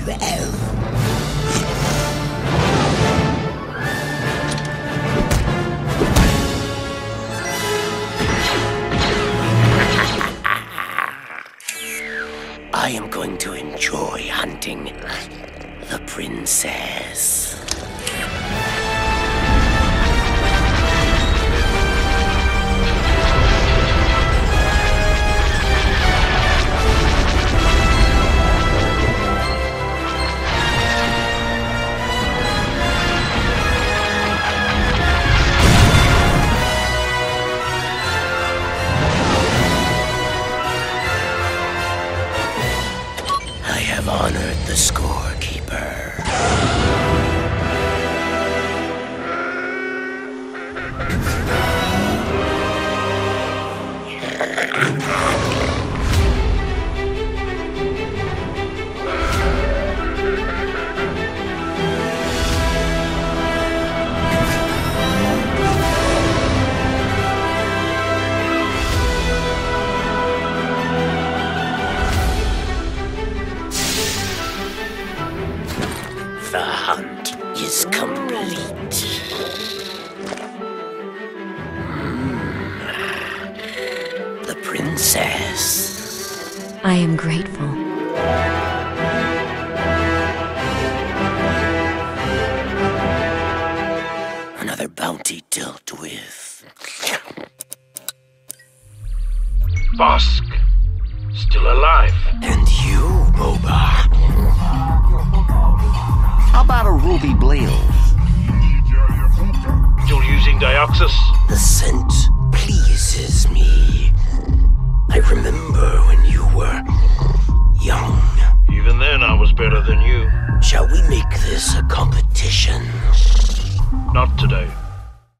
I am going to enjoy hunting the princess. I have honored the scorekeeper. The hunt is complete. The princess. I am grateful. Another bounty dealt with. Bossk, still alive. And you, Boba. How about a ruby blade? Still using Dioxys? The scent pleases me. I remember when you were young. Even then I was better than you. Shall we make this a competition?